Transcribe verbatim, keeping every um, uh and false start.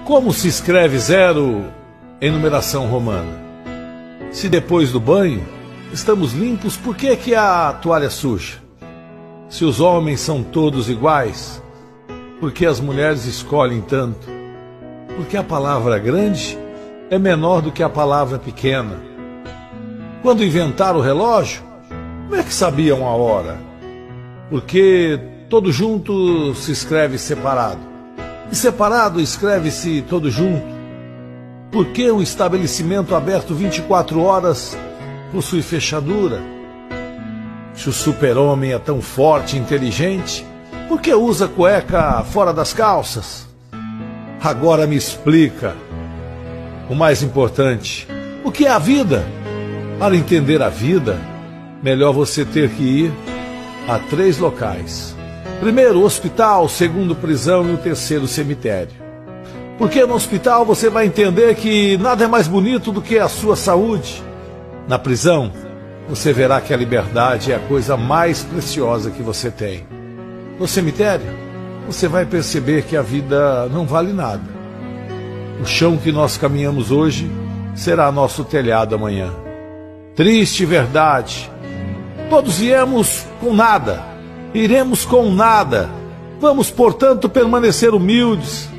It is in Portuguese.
Como se escreve zero em numeração romana? Se depois do banho estamos limpos, por que que a toalha suja? Se os homens são todos iguais, por que as mulheres escolhem tanto? Porque a palavra grande é menor do que a palavra pequena. Quando inventaram o relógio, como é que sabiam a hora? Porque todo junto se escreve separado. E separado escreve-se todo junto. Por que um estabelecimento aberto vinte e quatro horas possui fechadura? Se o super-homem é tão forte e inteligente, por que usa cueca fora das calças? Agora me explica. O mais importante, o que é a vida? Para entender a vida, melhor você ter que ir a três locais. Primeiro, hospital, segundo, prisão e o terceiro, cemitério. Porque no hospital você vai entender que nada é mais bonito do que a sua saúde. Na prisão, você verá que a liberdade é a coisa mais preciosa que você tem. No cemitério, você vai perceber que a vida não vale nada. O chão que nós caminhamos hoje será nosso telhado amanhã. Triste verdade. Todos viemos com nada. Iremos com nada. Vamos, portanto, permanecer humildes,